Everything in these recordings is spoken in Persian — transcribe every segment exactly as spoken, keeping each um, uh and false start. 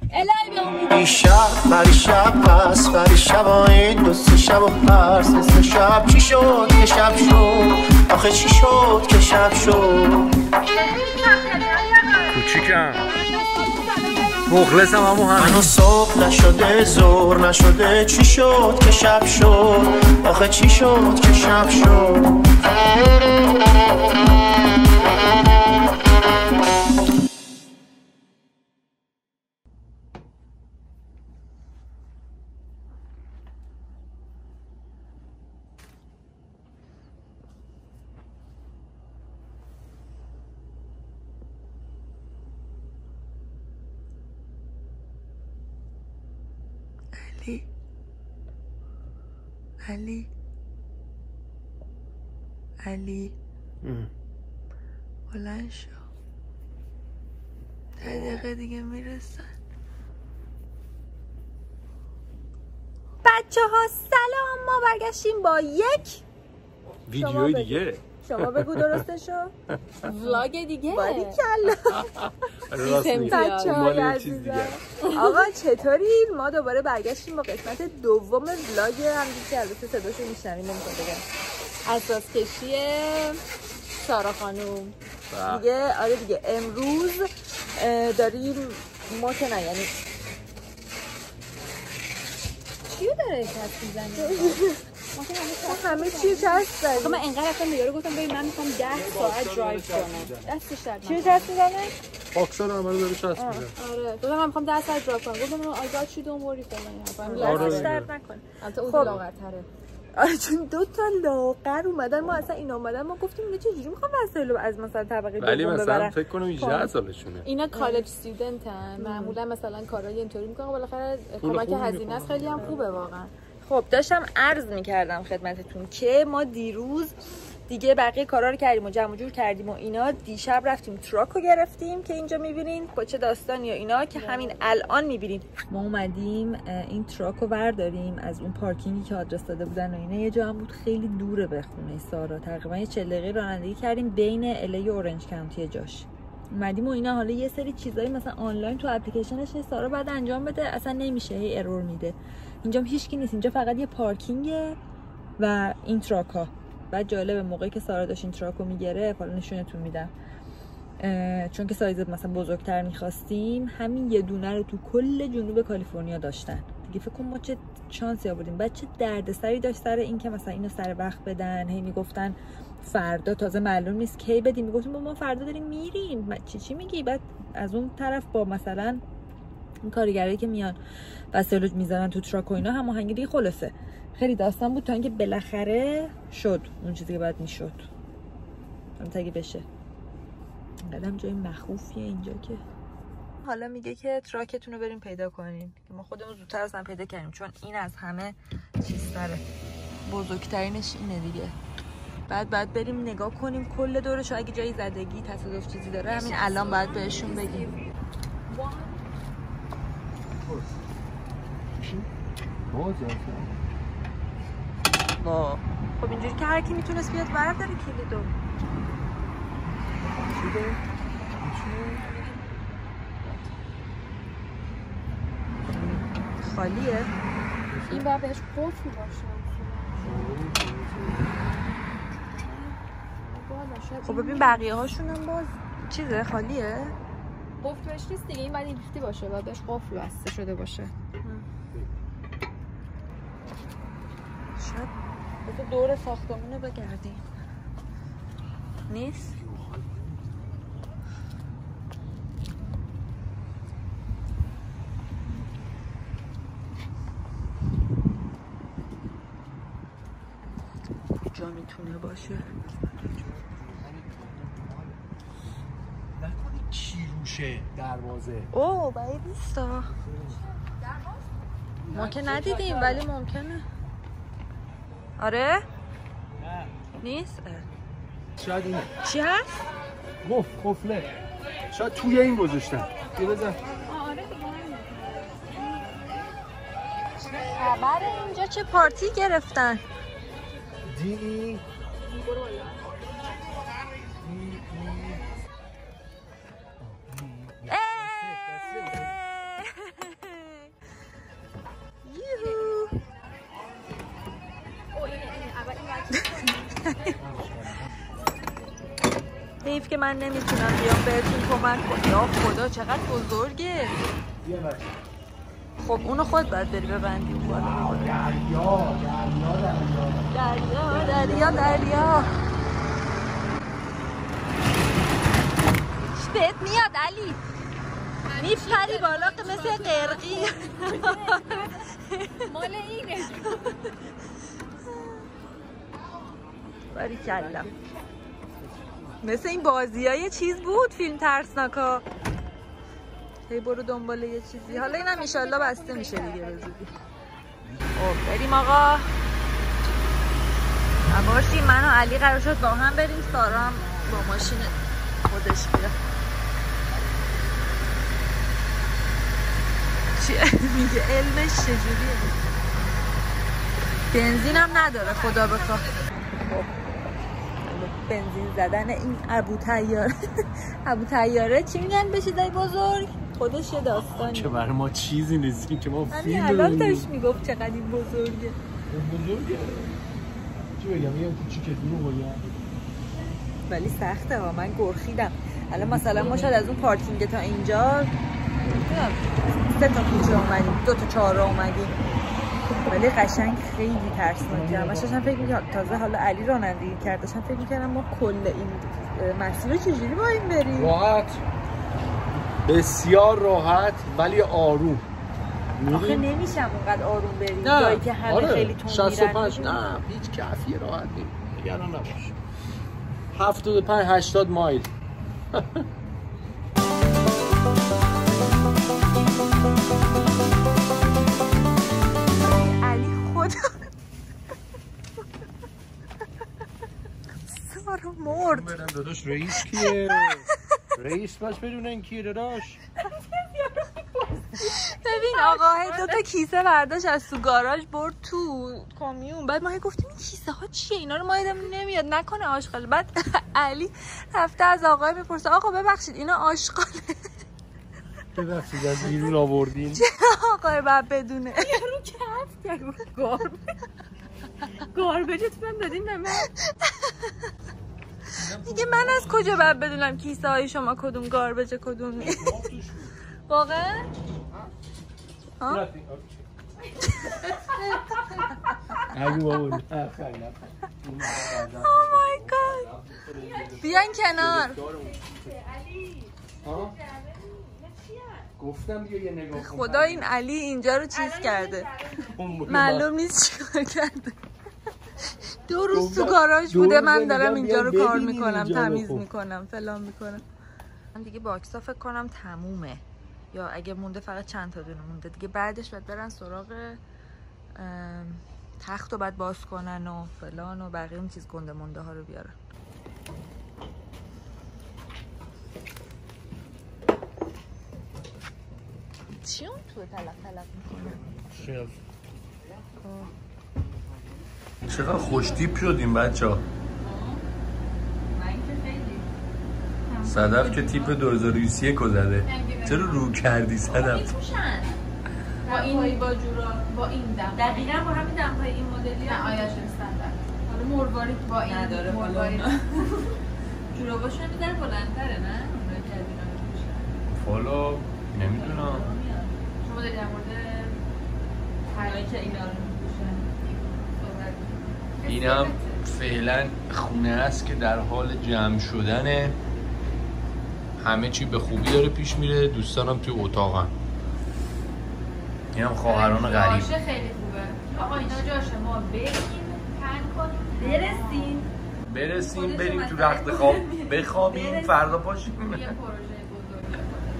دیشب بری شب پس بری شب این دو سه شب و هر سه سه شب چی شد که شب شد آخه چی شد که شب شد کوچیکم مخلصم همون هم منو صبح نشده زور نشده چی شد که شب شد آخه چی شد که شب شد علی علی علی بلند شو ده دقیقه دیگه میرسن. بچه ها سلام، ما برگشتیم با یک ویدیوی دیگه. شما بگو درستشو. ولاگ دیگه. باریکلا. بچه های عزیزم آقا چطورین؟ ما دوباره برگشتیم با قسمت دوم ولاگ هم که البته صداشو میشنوین نمیخواد بگم اساس کشی سارا خانوم دیگه. آره دیگه امروز داریم ما که نه یعنی چیو داره کس میزنی؟ ما همه چی تست داریم. من اینقدر اصلا میاره گفتم ببین من میخوام ده ساعت درایو کنم. دستش درد چی تست میزنه؟ باکسر عملو داره چسب میزنه. آره گفتم من میخوام ده ساعت درایو کنم. گفتم آی گات چی دون وری فلان اینا. دستش درد نکنه. البته اون لاغرتره. آره چون دو تا لاغر اومدن، ما اصلا اینا اومدن ما گفتیم اینا چجوری میخوام وسایل از مثلا طبقه دوم ببرن. ولی مثلا فکر کنم هجده سالشونه. اینا کالج استودنتن. معمولا مثلا کارهای اینطوری میکنن بالاخره کمک هزینه است. خیلی هم خوبه واقعا. خب داشتم عرض میکردم خدمتتون که ما دیروز دیگه بقیه کارا رو کردیم و جمع جور کردیم و اینا. دیشب رفتیم تراک رو گرفتیم که اینجا میبینین با چه داستانی و اینا که همین الان میبینین. ما اومدیم این تراک رو برداریم از اون پارکینگی که آدرس داده بودن و اینا. یه جا هم بود خیلی دوره به خونه سارا، تقریبا یه چهل دقیقه رانندگی کردیم بین الی و اورنج کانتی جاش. اومدیم و اینا. حالا یه سری چیزایی مثلا آنلاین تو اپلیکیشنش سارا بعد انجام بده اصلا نمیشه، هی ارور میده. اینجا هیچکی نیست، اینجا فقط یه پارکینگه و این تراک ها. بعد جالبه موقعی که سارا داشت این تراک رو میگره، حالا نشونتون میدم، چون که سایز مثلا بزرگتر میخواستیم همین یه دونه رو تو کل جنوب کالیفرنیا داشتن دیگه. فکر کنم ما چه چانسی آوردیم. بعد چه دردسری داشت سر این که مثلا اینو سر وقت بدن. هی میگفتن فردا، تازه معلوم نیست کی بدیم. میگفتیم ما فردا داریم میریم. چی چی میگی؟ بعد از اون طرف با مثلا این کارگرایی که میان وسایل میذارن تو تراک و اینا هماهنگی خلاصه خیلی داستان بود تا اینکه بالاخره شد اون چیزی که باید میشد. البته اگه بشه. قدم جای مخوفیه اینجا که حالا میگه که تراکتون رو بریم پیدا کنین که ما خودمون زودتر اصلا پیدا کردیم چون این از همه چیزتره، بزرگترینش اینه دیگه. بعد بعد بریم نگاه کنیم کل دورش، اگه جایی زدگی تصادف چیزی داره همین الان باید بهشون بگیم. با خب اینجوری که هر کی میتونست بیاد برداره کلیدو. خالیه؟ این باید بهش قفل باشه. خب ببین بقیه هاشون هم باز چیزه خالیه؟ قفل بهش نیست دیگه، این باید ریختی باشه، باید بهش قفل بسته شده باشه. شاید بذار دور ساختمونه بگردیم. نیست؟ کجا میتونه باشه؟ نکنی کی روشه دروازه. اوه بعید نیستا. ما که ندیدیم ولی ممکنه. آره؟ نه نیست؟ شاید اینه. چی هست؟ قفل قفله. شاید توی این گذاشتن. یه بزن. خبر اینجا چه پارتی گرفتن؟ دی که من نمیتونم بیام بهتون کمک کنم. یا خدا چقدر بزرگه. خب اونو خود باید بری ببندی بالا. دریا دریا دریا دریا دریا بهت میاد علی، میپری بالا که مثل قرقی. مال اینه. باریکلا. مثل این بازی های چیز بود، فیلم ترسناکا. هی برو دنبال یه چیزی. حالا اینم انشالله بسته میشه دیگه به زودی. خب بریم آقا. باشیم من و علی قرار شد با هم بریم، سارا هم با ماشین خودش بیاد. چیه میگه علمش چجوریه؟ بنزین هم نداره خدا بخواه. خب بنزین زدن این ابو طیاره. ابو طیاره چی میگن به چیزای بزرگ؟ خودش یه داستانی که برای ما چیزی نیست که ما فیلم الان داشت میگفت چقدر این بزرگه. بزرگه چی بگم یه کوچیکه دورو بگم ولی سخته ها. من گرخیدم. الان مثلا ما شاید از اون پارکینگ تا اینجا سه تا کوچه اومدیم، دو تا چهار اومدیم، ولی قشنگ خیلی ترسناکه. همش داشتم فکر می‌کردم، تازه حالا علی رانندگی کرد، داشتم فکر می‌کردم ما کل این مسیر چجوری با این بریم. راحت، بسیار راحت ولی آروم. آخه نمیشم اونقدر آروم بریم جایی که همه آره. خیلی تون شصت و پنج نه هیچ کافیه، راحت بریم. نگران نباش. هفتاد و پنج هشتاد مایل. علی خدا سارا مرد. برم داداش رئیس کیه؟ رئیس باش بدونن کیه داداش. ببین آقا دو تا کیسه برداشت از تو گاراژ برد تو کامیون. بعد ما گفتیم این کیسه ها چیه؟ اینا رو ما یادمون نمیاد نکنه آشغال. بعد علی رفته از آقا میپرسه آقا ببخشید اینا آشغاله. ببخشید از بیرون آوردین. چه آقا بعد بدونه یارو کف کرد گار گاربجتون دادین به من. دیگه من از کجا باید بدونم کیسه های شما کدوم گاربجه کدوم نیست؟ واقعا؟ ها؟ اگه بابا نه خیلی Oh my god. بیاین کنار. گفتم بیا یه نگاه کن. خدا این علی اینجا رو چیز کرده. معلوم نیست چیکار کرده. دو روز تو گاراژ بوده من دارم اینجا رو کار میکنم، تمیز میکنم، فلان میکنم. من دیگه باکسا فکر کنم تمومه. یا اگه مونده فقط چند تا دونه مونده دیگه. بعدش باید برن سراغ تخت رو باید باز کنن و فلان و بقیه اون چیز گنده مونده ها رو بیارن. چی اون توی تلق تلق میکنه؟ شف چقدر خوش تیپ شدیم بچه ها. صدف که تیپ دو هزار و بیست و یک رو زده. چرا رو کردی صدف؟ با این با جورا با این دم دقیقاً با همین دمپایی این مدلی نه آیاش استاندارد. حالا مرواری با این نداره مرواری جوراباشون میذاره بلندتره نه؟ اونایی که از اینا میپوشن. فالو نمیدونم. شما داری در مورد اونایی که اینا رو میپوشن این هم فعلا خونه است که در حال جمع شدنه. همه چی به خوبی داره پیش میره. دوستانم توی اتاقن. این هم خواهران غریب. جاشه خیلی خوبه. آقا اینا جاشه ما بریم پن کنیم برسیم برسیم بریم تو رخت خواب بخوابیم فردا پاشیم. یه پروژه بزرگه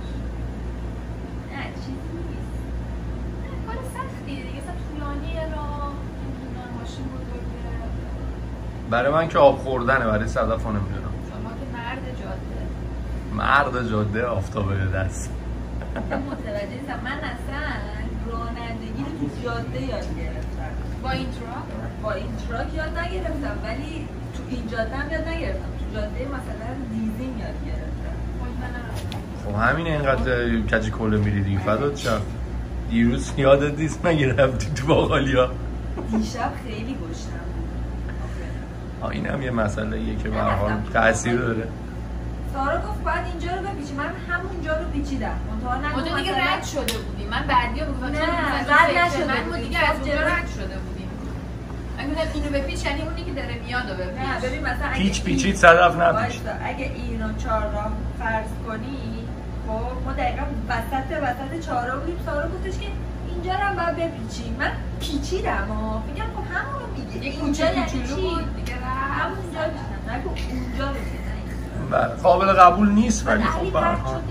نه چیزی نیست. کار سختیه دیگه. اصلا طولانیه را نمیدونم ماشین بزرگه. برای من که آب خوردنه، برای صدف ها نمیدونم. شما که مرد جاده مرد جاده آفتابه دست. متوجه نیستم. من اصلا رانندگی رو تو جاده یاد گرفتم. با این تراک با این تراک یاد نگرفتم ولی تو این جاده هم یاد نگرفتم. تو جاده مثلا دیزین یاد گرفتم. خب همین اینقدر کجی کله میری دیگه فدات شم. دیروز یادت نیست مگه رفتی تو باقالیا؟ دیشب خیلی گشتم. این هم یه مسئله ایه که به هر حال تأثیر داره. سارا گفت باید اینجا رو بپیچی، من همونجا رو پیچیدم. اونجا دیگه رد شده بودیم. من بعدی رو گفتم نه رد نشده من دیگه از اونجا رد شده بودیم. اگه اینو بپیچ یعنی اونی که داره میاد رو بپیچ. نه ببین مثلا اگه پیچ پیچید صدف نپیچ. اگه اینو چهارراه فرض کنی، خب ما دقیقاً وسط وسط چهارراه بودیم. سارا گفتش که اینجا رو هم باید بپیچیم. من پیچیدم ها. میگم خب همون رو میگه. یه کوچه کوچولو بود دیگه. همونجا میگم. نگو اونجا رو میگه. بله قابل قبول نیست ولی خب خب به هر حال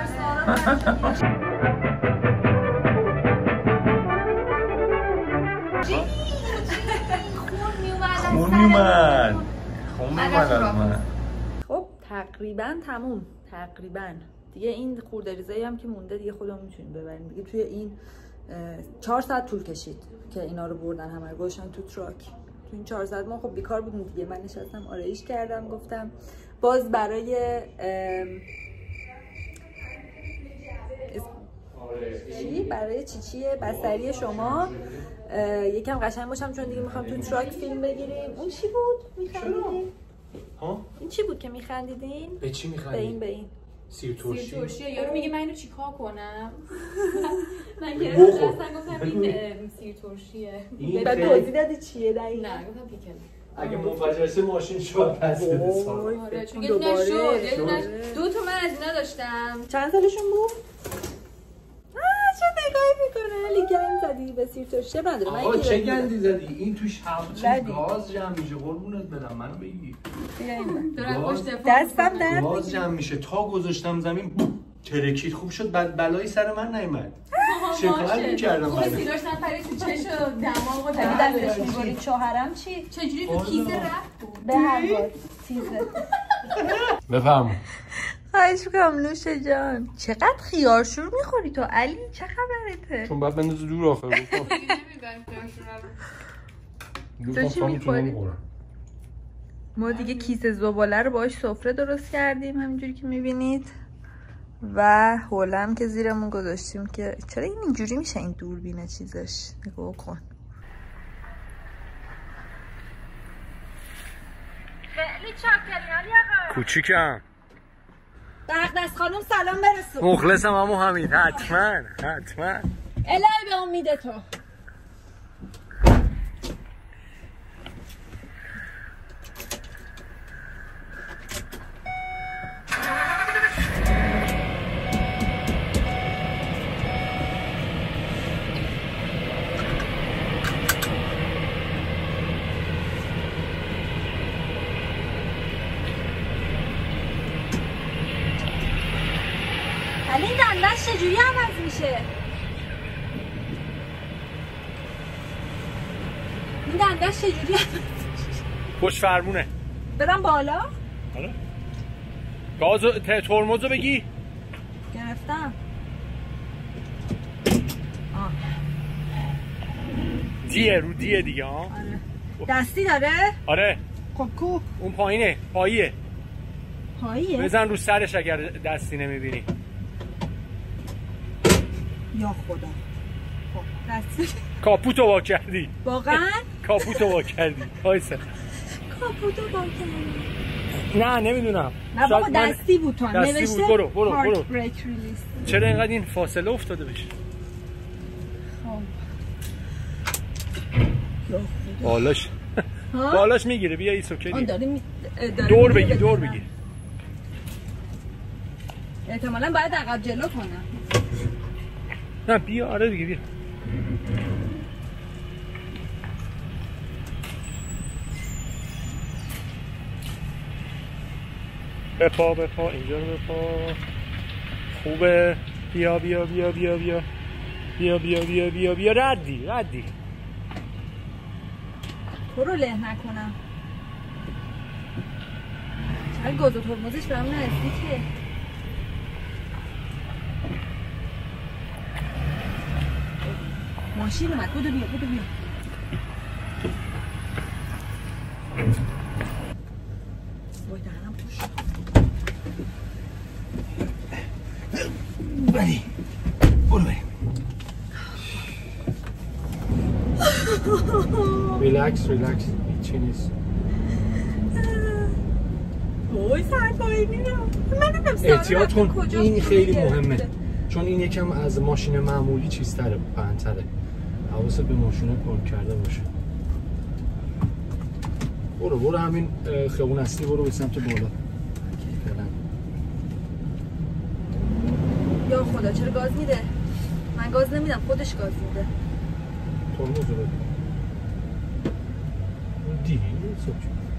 خون میومد خون میومد از من. خب تقریبا تموم تقریبا دیگه. این خوردریزایی هم که مونده دیگه خودمون میتونیم ببریم دیگه. توی این چهار ساعت طول کشید که اینا رو بردن همه رو گذاشتن تو تراک. تو این چهار ساعت ما خب بیکار بودیم دیگه. من نشستم آرایش کردم، گفتم باز برای چی؟ برای چی چیه بستری شما یکم قشنگ باشم، چون دیگه میخوام تو تراک فیلم بگیریم. اون چی بود؟ میخندیدین؟ ها؟ این چی بود که میخندیدین؟ به چی میخندید؟ به این به این سیر ترشی. سیر ترشیه. یارو میگه من اینو چیکار کنم؟ من گرفتم گفتم این سیر ترشیه. بعد توضیح دادی چیه دقیقاً؟ نه گفتم پیکل. اگه منفجر شه ماشین شد پس بده سال. آره چون یه دونه شد، یه دونه دو تا من از اینا داشتم. چند سالشون بود؟ آه چه نگاهی میکنه. علی گند زدی به سیر ترشی نداره. من آقا چه گندی زدی؟ این توش هم چه گاز جمع میشه قربونت برم. منو بگی. دستم درد گاز جمع میشه. تا گذاشتم زمین ترکید. خوب شد بعد بلایی سر من نیومد. شکایت می‌کردم من. خوب سیراش نپرید تو چش و دماغ و دستش می‌برید. شوهرم چی؟ چجوری تو کیسه رفت؟ به هر حال تیزه. بفرمایید. خواهش می‌کنم نوشه جان. چقدر خیارشور می‌خوری تو علی؟ چه خبرته؟ چون بعد بندازی دور آخر گفتم. نمی‌برم خیارشور رو. تو چی می‌خوری؟ ما دیگه کیسه زباله رو باهاش سفره درست کردیم همینجوری که می‌بینید. و حولم که زیرمون گذاشتیم که چرا این اینجوری میشه این دوربینه چیزش. نگاه کن. خیلی چاکری آقا. کوچیکم. به اقدس خانم سلام برسون. مخلصم عمو حمید. حتما حتما. الهی به امید تو. این دندش چجوری عوض میشه؟ این دندش چجوری عوض میشه؟ پشت فرمونه. برم بالا؟ آره. گازو ترمزو بگی؟ گرفتم. آه. دیه رو دیه دیگه ها. آره. دستی داره؟ آره. خب کو؟ اون پایینه. پاییه. پاییه؟ بزن رو سرش اگر دستی نمیبینی. یا خدا. خب دستی کاپوتو وا کردی. واقعا؟ کاپوتو وا کردی. وایسا. کاپوتو وا کردی. نه نمیدونم. نه بابا دستی بود تو. دستی بود. برو برو برو. بریک ریلیز. چرا اینقدر این فاصله افتاده بشه؟ بالاش بالاش میگیره. بیا ایسو که دور بگیر دور بگیر. احتمالاً باید عقب جلو کنم. نه بیا. آره دیگه بیا. بپا بپا اینجا رو بپا. خوبه. بیا بیا بیا بیا بیا بیا بیا بیا بیا بیا ردی ردی. تو رو له نکنم. چرا گاز و ترمزش به هم نزدیکه؟ ماشین اومد. بودو بیا بودو بیا. وای دهنم پوش. بریم برو بریم. ریلکس ریلکس. هیچی نیست. وای سرپاینی رو من نمیدونم احتیاط کن، این خیلی مهمه چون این یکم از ماشین معمولی چیزتره، پهن‌تره. حواست به ماشین پارک کرده باشه. برو برو همین خیابون اصلی برو به سمت بالا. یا خدا چرا گاز میده؟ من گاز نمیدم، خودش گاز میده. ترمز رو بده. دیگه صبح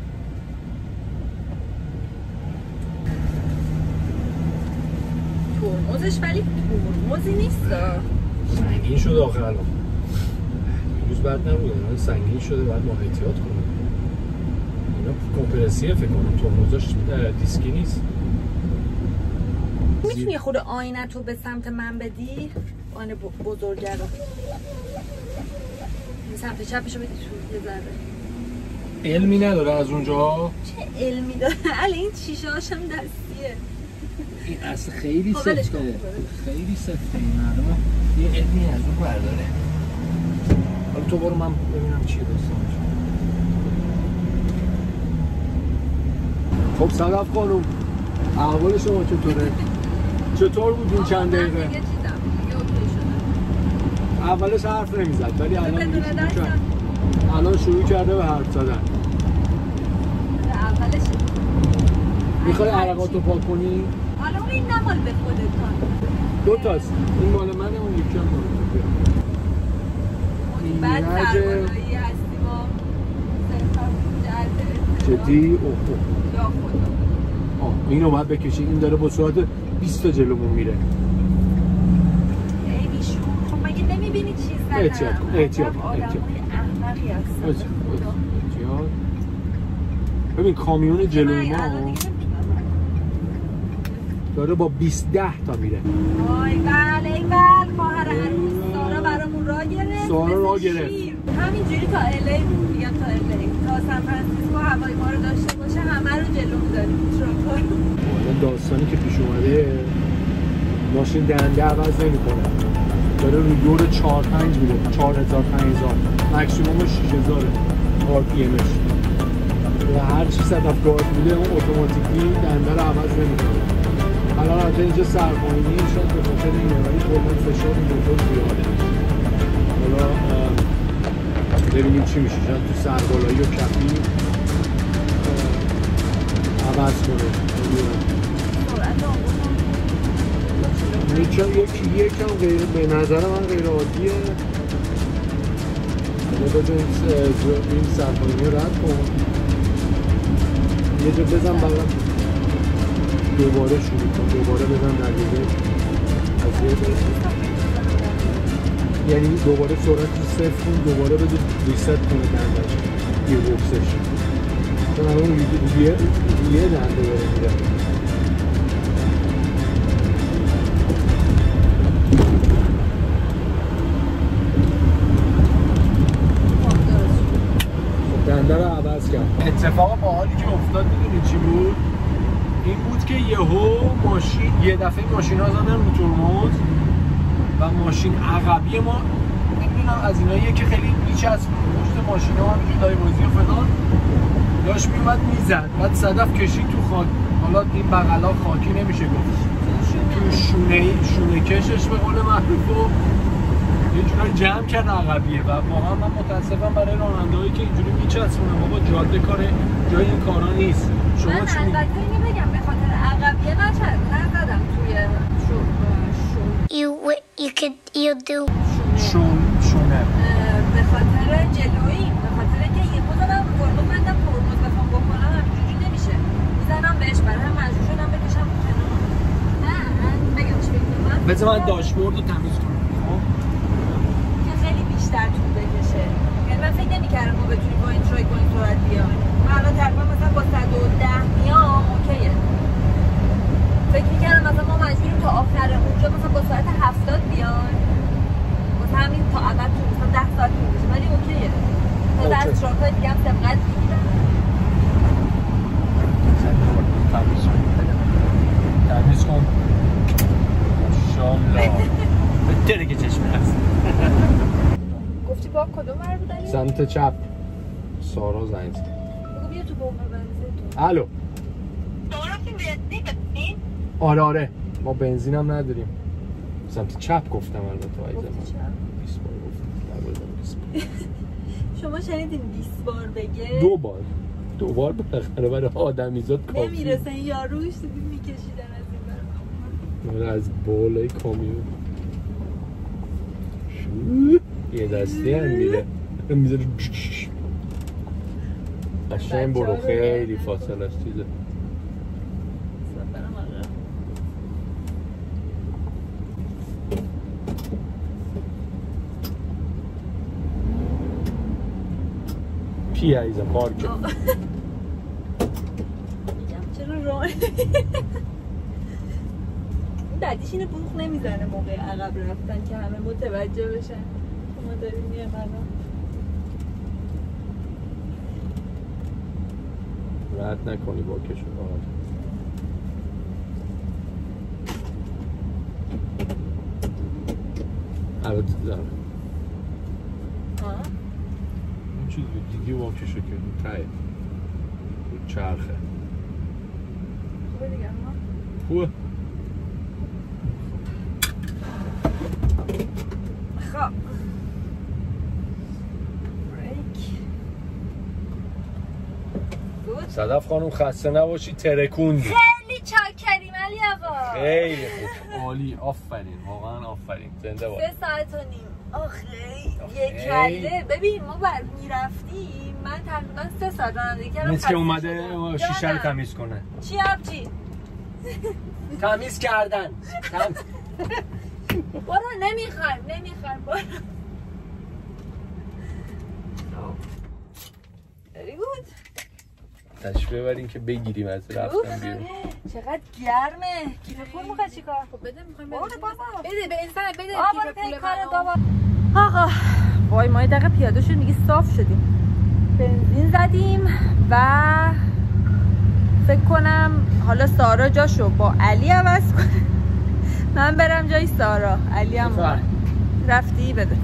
ترمزش ولی ترمزی نیست. سنگین شده آخر الان. روز بعد نبوده، الان سنگین شده، بعد ما احتیاط کنیم. اینا کمپرسیه فکر کنم، ترمزش دیسکی نیست. میتونی خود آینه تو به سمت من بدی؟ آینه بزرگه رو سمت چپشو بدی تو یه ذره. علمی نداره از اونجا؟ چه علمی داره؟ الان این شیشه هاشم دستیه. این اصل خیلی سفته، خیلی سفته این معلومه یه علمی از اون برداره. حالا تو برو من ببینم چیه داستانش. خب صدف خانم احوال شما چطوره؟ چطور بود این چند دقیقه؟ اولش حرف نمیزد ولی الان شروع کرد. الان شروع کرده به حرف زدن. اولش میخوای عرقاتو پاک کنی؟ حالا اون این نمال به خودت دو تاست. این مال منه، اون یکی هم مال منه. بعد سربالایی هستی با جدی؟ اوه اوه یا خدا. آه اینو باید بکشی، این داره با سرعت بیست تا جلومون میره. خیلی شور. خب مگه نمیبینی چیز زدم؟ احتیاط کن، احتیاط کن، آدمای احمقی هستن. احتیاط. ببین کامیون جلوی ما داره با بیست ده تا میره. وای بله ای بله خواهر عروس سارا برامون راه گرفت. سارا راه گرفت. همینجوری تا الی میگم تا الی تا سان فرانسیسکو هوای ما رو داشته باشه همه رو جلو می‌ذاریم تراکتور. اون داستانی که پیش اومده ماشین دنده عوض نمی‌کنه. داره رو دور چهار پنج میره، چهار هزار پنج هزار. ماکسیممش شش هزار آر پی امش. و هر چی صدف گاز میده اون اتوماتیکی دنده رو عوض نمی‌کنه. الان البته اینجا سرپاینی شد به خاطر اینه ولی کلاً فشار موتور زیاده. حالا ببینیم چی میشه. شاید تو سربالایی و کپی عوض کنه. یکم یکی یکم غیر به نظر من غیر عادیه. حالا بجا این سرپاینی رو رد کن. یه جا بزن بغل دوباره شروع کن، دوباره بزن در دیگه از یه یعنی دوباره سرعت رو صفر کن، دوباره بده ریست کنه دندش یه بوکسش چون الان یه یه دنده داره میره. دنده رو عوض کرد. اتفاق باحالی که افتاد میدونی چی بود؟ این بود که یهو ماشین یه دفعه ماشین ها زدن رو ترمز و ماشین عقبی ما نمیدونم از ایناییه که خیلی میچسب پشت ماشین ها همینجور دایوازی و فلان داشت میومد میزد. بعد صدف کشید تو خاک. حالا این بغلا خاکی نمیشه گفت، تو شونه شونه کشش به قول معروف و یه جورایی جمع کرد عقبیه و واقعا من متاسفم برای راننده‌هایی که اینجوری میچسبونن. بابا جاده کاره جای این کارا نیست. شما من چی البته اینو بگم به خاطر عقبیه نشد نزدم توی شو شو You you could you do شون شونه به خاطر جلویی به خاطر که یه خودم ترمز بندم ترمز بخوام بکنم همینجوری نمیشه میزنم بهش برای هم مجبور شدم بکشم کنار. نه بگم چی بگم بذار من داشبورد رو تمیز کنم که خیلی بیشتر طول بکشه. یعنی من فکر نمی‌کردم ما بتونیم با این ترای کنیم سرعت بیام. من الان تقریبا مثلا با صد و ده میام اوکیه. فکر می‌کردم مثلا ما مجبوریم تا آخر اونجا مثلا با سرعت هفتاد بیام. مثلا همین تا عقب تو مثلا ده ساعت طول بشه ولی اوکیه. تا از تراک‌های دیگه هم سبقت می‌گیرم. تمیز کن تمیز کن ماشاءالله بهتره که چشم هست. گفتی با کدوم ور بودن؟ سمت چپ. سارا زنگ زد. بگو بیا تو بوم بنزین تو. الو. don't آره آره ما بنزین هم نداریم. سمت چپ گفتم البته عزیزم. بیست بار گفتم. بیست بار. شما شنیدین بیست بار بگه؟ دو بار. دو بار بالاخره برای آدمیزاد کافی. نمیرسه این یاروش دیدی میکشیدن از این برای. از بالای کامیون. یه دستی هم میره. میذاره قشنگ برو خیلی فاصله است چیزه. پی عیزم پارک میگم چرا راه این بعدیش اینه بوخ نمیزنه موقع عقب رفتن که همه متوجه بشن ما داریم میه الان. رد نکنی با کشو آقا. البته دارم این چیز دیگه با کشو کردی تایی رو چرخه خوبه دیگه ما خوبه خب بریک بود صدف خانم خسته نباشی ترکوندی خیلی چاکریم علی آقا خیلی خوب عالی آفرین واقعا آفرین زنده باش سه ساعت و نیم آخه یک کله ببین ما بر میرفتیم من تقریبا سه ساعت رانندگی کردم مثل که اومده شیشه رو تمیز کنه چی آبجی؟ تمیز کردن برو نمیخوایم نمیخوایم برو very good تشریف ببرین که بگیریم از رفتن بیرون چقدر گرمه کیف پول میخواد چیکار؟ خب بده میخوایم برو بابا بده به انسان بده آقا برو پی کار بابا آقا وای ما یه دقیقه پیاده شدیم دیگه صاف شدیم بنزین زدیم و فکر کنم حالا سارا جاشو با علی عوض کنه من برم جای سارا علی هم بفر. رفتی بده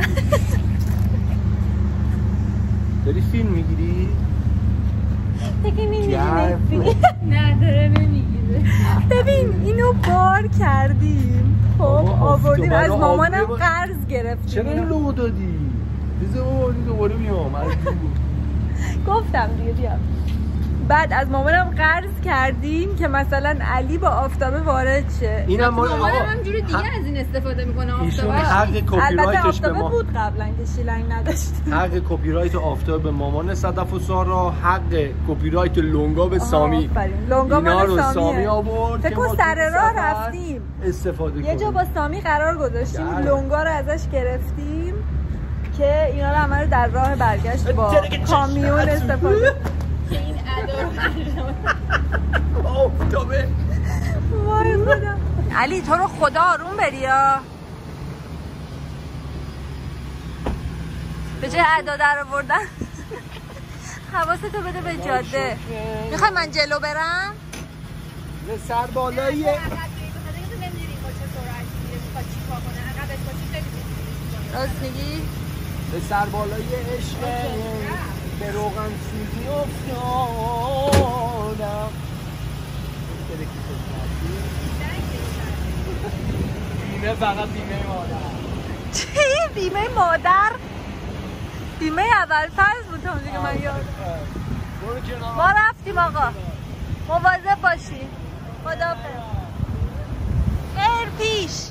داری فیلم میگیری؟ دیگه میگیری نه داره نمیگیره ببین اینو بار کردیم خب آوردیم از مامانم قرض گرفتیم چرا لو دادی؟ بذار دوباره بیام گفتم دیگه بیام بعد از مامانم قرض کردیم که مثلا علی با آفتابه وارد شه اینم مامانم همجوری دیگه از این استفاده میکنه آفتابه حق کپی رایتش به ما بود قبلا که شیلنگ نداشت حق کپی رایت آفتابه به مامان صدف و سارا حق کپی رایت لونگا به سامی لونگا مال سامیه سامی آورد فکر کن سر راه رفتیم استفاده کنیم یه جا با سامی قرار گذاشتیم لونگا رو ازش گرفتیم که اینا رو همه رو در راه برگشت با کامیون استفاده که این ادار آفتابه وای خدا علی تو رو خدا آروم بری یا به جای ادا در آوردن حواستو بده به جاده میخوای من جلو برم؟ به سر بالایی راست میگی؟ به سر بالایی عشق به روغن سوزی افتادم بیمه فقط بیمه مادر چی؟ بیمه مادر؟ بیمه اول فرض بود تا اونجا که من یاد ما رفتیم آقا مواظب باشی خداحافظ خیر پیش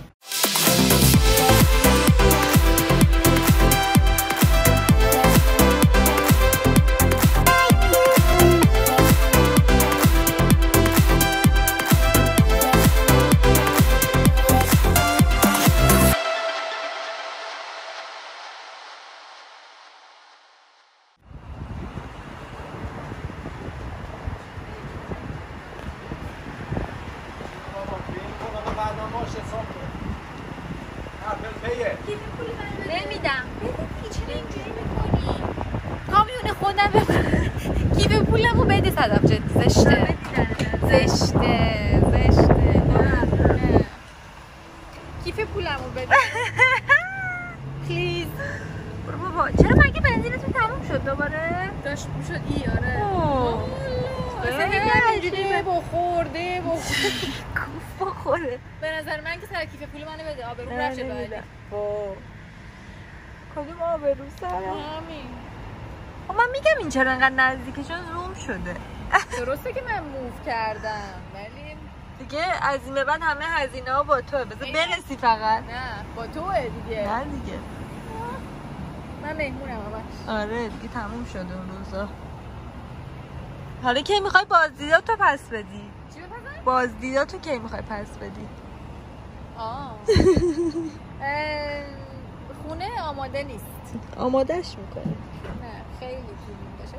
نمیدم چرا اینجوری میکنی؟ کامیون خودم کیف پولمو بده صدف جدی زشته زشته زشته کیف پولمو بده پلیز برو بابا چرا مگه بنزینتون تموم شد دوباره؟ داشت میشد ای آره اوه اصلا اینجوری بخورده بخورده بخوره. به نظر من که سر کیف پول منو بده آبرو رفت باید. کدوم آبرو سر؟ همین. خب من میگم این چرا انقدر نزدیکه چون روم شده. درسته که من موو کردم ولی دیگه از این به بعد همه هزینه ها با توه. بذار برسی فقط. نه با توه دیگه. نه دیگه. من مهمونم همش. آره دیگه تموم شده اون روزا. حالا کی میخوای بازدیداتو پس بدی؟ چی بپسن؟ بازدیداتو کی میخوای پس بدی؟ آه خونه آماده نیست. آمادهش میکنه. نه خیلی طول میکشه.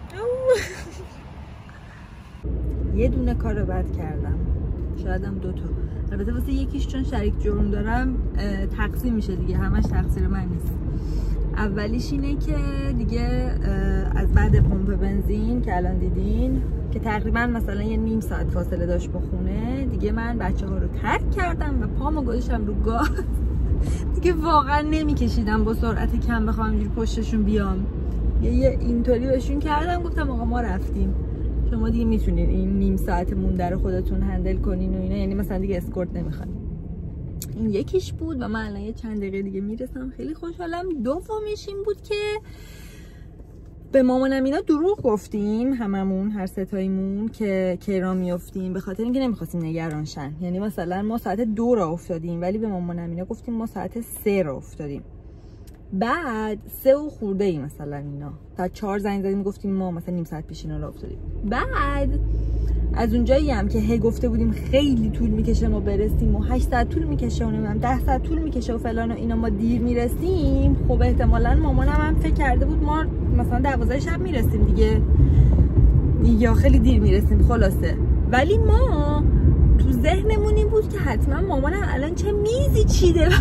یه دونه کارو بد کردم، شاید هم دوتا. البته واسه یکیش چون شریک جرم دارم تقسیم میشه دیگه، همش تقصیر من نیست. اولیش اینه که دیگه از بعد پمپ بنزین که الان دیدین که تقریبا مثلا یه نیم ساعت فاصله داشت با خونه، دیگه من بچه ها رو ترک کردم و پامو گذاشتم رو گاز. دیگه واقعا نمیکشیدم با سرعت کم بخوام اینجوری پشتشون بیام. یه اینطوری بهشون کردم، گفتم آقا ما رفتیم، شما دیگه میتونین این نیم ساعت مونده رو خودتون هندل کنین و اینا، یعنی مثلا دیگه اسکورت نمیخواین. این یکیش بود و من الان یه چند دقیقه دیگه میرسم، خیلی خوشحالم. دومیش این بود که به مامانم اینا دروغ گفتیم هممون، هر ستاییمون، که کیرا میافتیم، به خاطر اینکه نمیخواستیم نگران شن. یعنی مثلا ما ساعت دو را افتادیم ولی به مامانم اینا گفتیم ما ساعت سه را افتادیم. بعد سه و خورده ای مثلا اینا تا چهار زنگ زدیم گفتیم ما مثلا نیم ساعت پیش اینا را افتادیم. بعد از اونجایی هم که هی گفته بودیم خیلی طول میکشه ما برسیم و هشت ساعت طول میکشه و نمیدونم ده ساعت طول میکشه و فلان و اینا، ما دیر میرسیم. خب احتمالاً مامانم هم فکر کرده بود ما مثلا دوازده شب میرسیم دیگه یا خیلی دیر میرسیم خلاصه. ولی ما تو ذهنمون این بود که حتما مامانم الان چه میزی چیده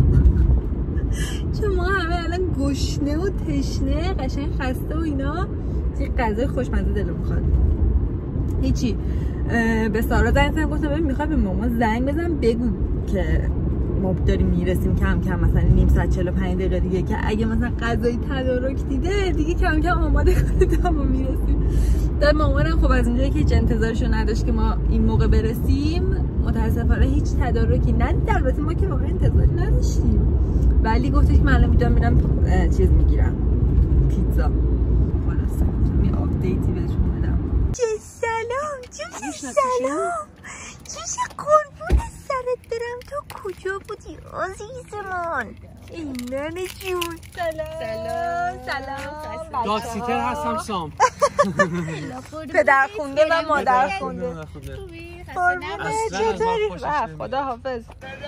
چون ما همه الان گشنه و تشنه قشنگ خسته و اینا، یه غذای خوشمزه دلم میخواد. هیچی. به سارا زنگ زدم گفتم ببین میخوای به مامان زنگ بزن بگو که ما داریم میرسیم کم کم مثلا نیم ساعت چهل و پنج دقیقه دیگه، که اگه مثلا غذای تدارک دیده دیگه کم کم آماده کنه تا ما میرسیم. در مامانم خب از اونجایی که هیچ انتظارشو نداشت که ما این موقع برسیم، متاسفانه هیچ تدارکی ندید. البته ما که واقعا انتظاری نداشتیم، ولی گفتش من الان میدونم میرم چیز میگیرم پیتزا. خلاص می آپدیتی بهشون بدم. چه سلام چه سلام چه قربون سرت برم. تو کجا بودی عزیزمان؟ این ننه جون. سلام سلام. داد سیتر هستم سام. پدر خونده و مادر خونده. خوبی؟ قربونه چطوری؟ خدا حافظ.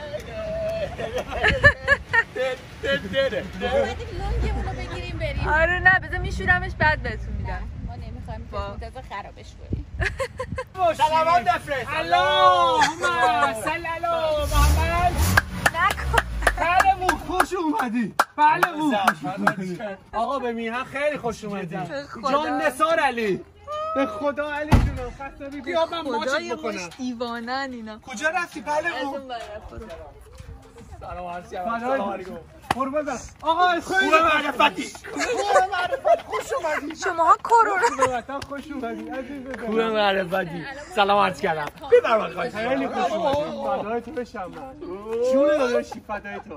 لونگمون رو بگیریم بریم. آره نه بذار میشورمش بعد بهتون میدم. ما نمیخوایم منتظر خرابش کنیم. سلامات بفرست. اللهم صل علی محمد. نکن. بله مو خوش اومدی. بله مو خوش اومدی. آقا به میهن خیلی خوش اومدی. جان نثار علی. به خدا علی جونم خسته بیا من ماچت بکنم. خدای دیوانن اینا. کجا رفتی بله مو؟ سلام عرض سلام علیکم. قربان برم. آقا خیلی معرفتی. خوبه معرفت خوش اومدی. شماها کرونا. خوبه خوش اومدی عزیز. خوبه معرفتی. سلام عرض کردم. ببر خواهش. خیلی خوش اومدی. فدای تو بشم. جون داداشی فدای تو.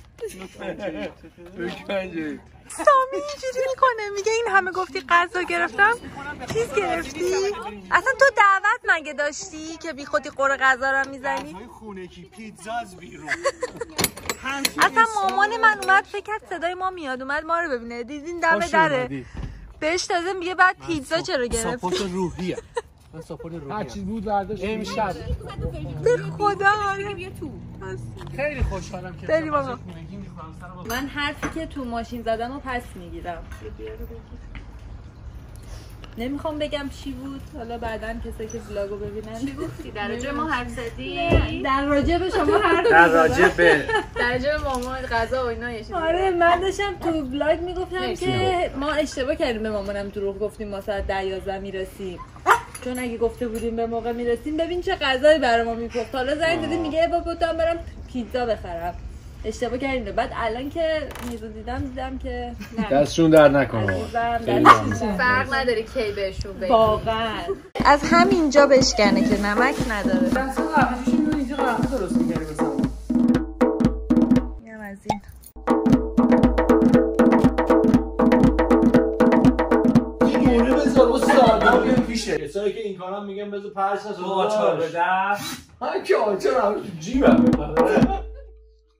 سامی اینجوری میکنه میگه این همه گفتی غذا گرفتم چیز گرفتی؟ اصلا تو دعوت مگه داشتی که بی خودی قره غذا رو میزنی؟ خونه کی پیتزا از بیرون. اصلا مامان من اومد فکر کرد صدای ما میاد اومد ما رو ببینه، دیدین دم دره بهش تازه میگه بعد پیتزا چرا گرفتی؟ ساپورت روحیه. من ساپورت روحیه. هر چیز بود برداشت امشب. به خدا خیلی خوشحالم که بریم آقا. من حرفی که تو ماشین زدم رو پس میگیرم. نمیخوام بگم چی بود، حالا بعداً کسایی که ولاگو ببینن. چی گفتی؟ در راجع ما حرف زدی؟ در راجع به شما حرف در راجع به در راجع به مامان غذا و اینا یه چیزی. آره من داشتم تو ولاگ میگفتم که ما اشتباه کردیم به مامانم دروغ گفتیم ما ساعت ده یازده میرسیم، چون اگه گفته بودیم به موقع میرسیم ببین چه غذایی برای ما میپخت. حالا زنگ دادیم میگه بابا تو برم پیتزا بخرم. اشتباه کردیم. بعد الان که میزو دیدم دیدم که دستشون در نکنه. فرق نداره کی بهشون بگی. واقعا از همینجا بشکنه که نمک نداره. چیزی قهوه درست می‌کردی مثلا اینم از این دوره بذار و سادا بیان پیشه کسایی که این کارم میگن بذار پرس نسو آچار بده ها که آچار هم تو جیبم